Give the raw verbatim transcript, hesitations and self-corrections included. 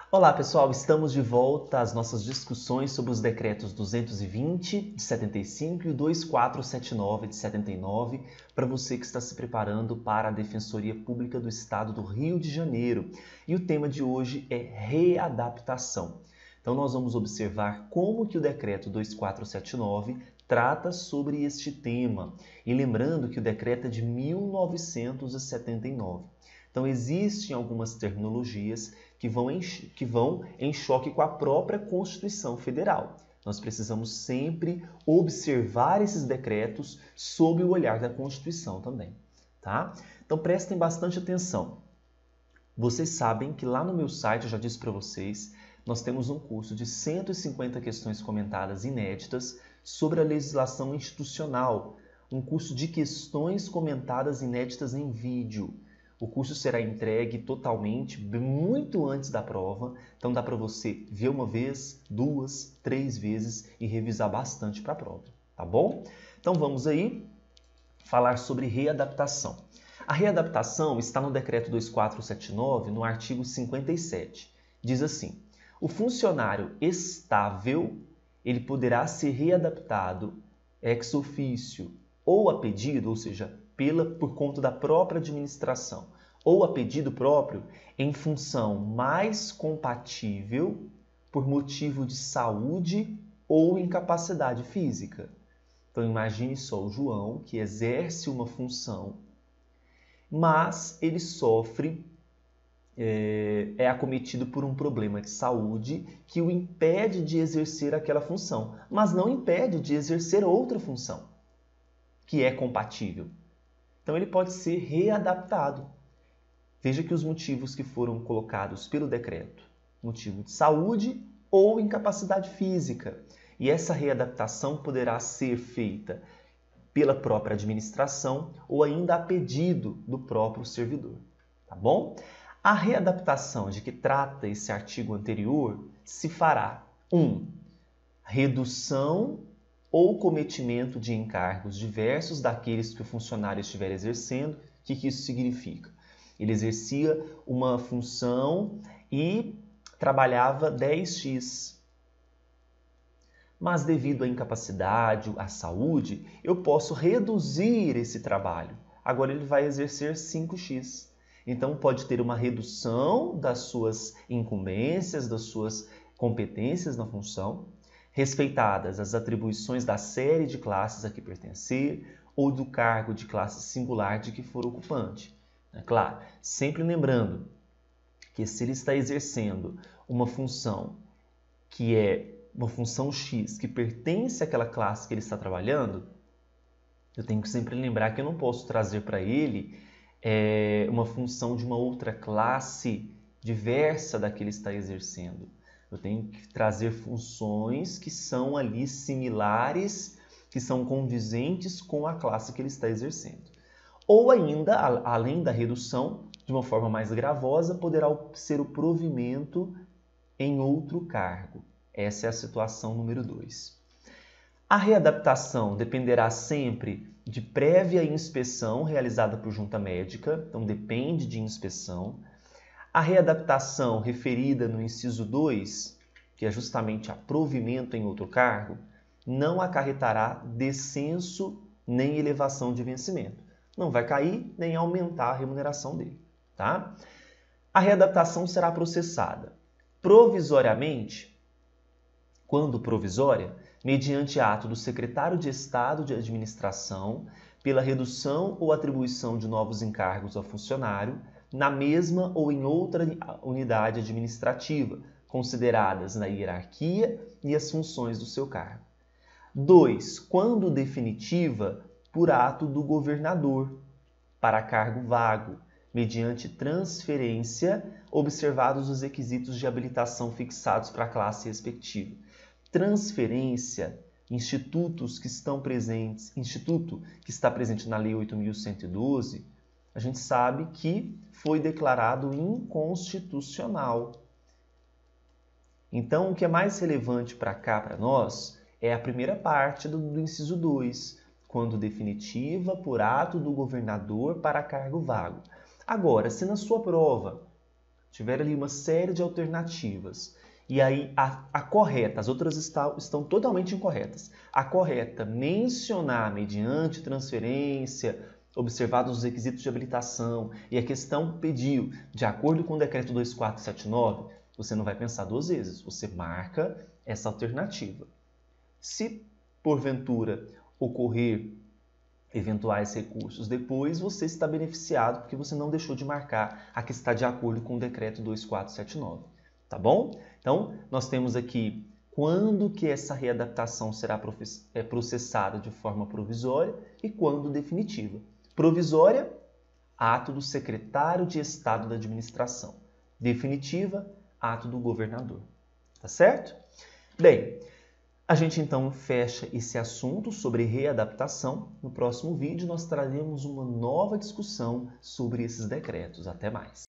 Olá pessoal, estamos de volta às nossas discussões sobre os decretos duzentos e vinte de setenta e cinco e o dois mil quatrocentos e setenta e nove de setenta e nove, para você que está se preparando para a Defensoria Pública do Estado do Rio de Janeiro. E o tema de hoje é readaptação. Então nós vamos observar como que o decreto dois mil quatrocentos e setenta e nove trata sobre este tema. E lembrando que o decreto é de mil novecentos e setenta e nove. Então existem algumas terminologias que vão, em, que vão em choque com a própria Constituição Federal. Nós precisamos sempre observar esses decretos sob o olhar da Constituição também, tá? Então prestem bastante atenção. Vocês sabem que lá no meu site, eu já disse para vocês, nós temos um curso de cento e cinquenta questões comentadas inéditas sobre a legislação institucional, um curso de questões comentadas inéditas em vídeo. O curso será entregue totalmente, muito antes da prova, então dá para você ver uma vez, duas, três vezes e revisar bastante para a prova, tá bom? Então vamos aí falar sobre readaptação. A readaptação está no decreto dois mil quatrocentos e setenta e nove, no artigo cinquenta e sete. Diz assim: o funcionário estável, ele poderá ser readaptado ex officio ou a pedido, ou seja, pela, por conta da própria administração, ou a pedido próprio, em função mais compatível por motivo de saúde ou incapacidade física. Então imagine só o João, que exerce uma função, mas ele sofre, é, é acometido por um problema de saúde que o impede de exercer aquela função, mas não impede de exercer outra função, que é compatível. Então ele pode ser readaptado. Veja que os motivos que foram colocados pelo decreto: motivo de saúde ou incapacidade física. E essa readaptação poderá ser feita pela própria administração ou ainda a pedido do próprio servidor. Tá bom? A readaptação de que trata esse artigo anterior se fará um. Redução ou cometimento de encargos diversos daqueles que o funcionário estiver exercendo. O que, que isso significa? Ele exercia uma função e trabalhava dez dias. Mas devido à incapacidade, à saúde, eu posso reduzir esse trabalho. Agora ele vai exercer cinco dias. Então pode ter uma redução das suas incumbências, das suas competências na função, respeitadas as atribuições da série de classes a que pertencer ou do cargo de classe singular de que for ocupante. É claro, sempre lembrando que se ele está exercendo uma função que é uma função X, que pertence àquela classe que ele está trabalhando, eu tenho que sempre lembrar que eu não posso trazer para ele é, uma função de uma outra classe diversa da que ele está exercendo. Eu tenho que trazer funções que são ali similares, que são condizentes com a classe que ele está exercendo. Ou ainda, além da redução, de uma forma mais gravosa, poderá ser o provimento em outro cargo. Essa é a situação número dois. A readaptação dependerá sempre de prévia inspeção realizada por junta médica, então depende de inspeção. A readaptação referida no inciso dois, que é justamente a provimento em outro cargo, não acarretará descenso nem elevação de vencimento. Não vai cair nem aumentar a remuneração dele, tá? A readaptação será processada provisoriamente, quando provisória, mediante ato do secretário de Estado de Administração, pela redução ou atribuição de novos encargos ao funcionário, na mesma ou em outra unidade administrativa, consideradas na hierarquia e as funções do seu cargo. dois. Quando definitiva, por ato do governador, para cargo vago, mediante transferência, observados os requisitos de habilitação fixados para a classe respectiva. Transferência, institutos que estão presentes, instituto que está presente na Lei oito mil cento e doze, a gente sabe que foi declarado inconstitucional. Então, o que é mais relevante para cá, para nós, é a primeira parte do, do inciso dois, quando definitiva por ato do governador para cargo vago. Agora, se na sua prova tiver ali uma série de alternativas, e aí a, a correta, as outras está, estão totalmente incorretas, a correta mencionar mediante transferência, observados os requisitos de habilitação, e a questão pediu, de acordo com o decreto dois mil quatrocentos e setenta e nove, você não vai pensar duas vezes, você marca essa alternativa. Se, porventura, ocorrer eventuais recursos depois, você está beneficiado porque você não deixou de marcar a que está de acordo com o decreto dois mil quatrocentos e setenta e nove. Tá bom? Então, nós temos aqui quando que essa readaptação será processada de forma provisória e quando definitiva. Provisória, ato do secretário de Estado da Administração. Definitiva, ato do governador. Tá certo? Bem, a gente então fecha esse assunto sobre readaptação. No próximo vídeo nós traremos uma nova discussão sobre esses decretos. Até mais!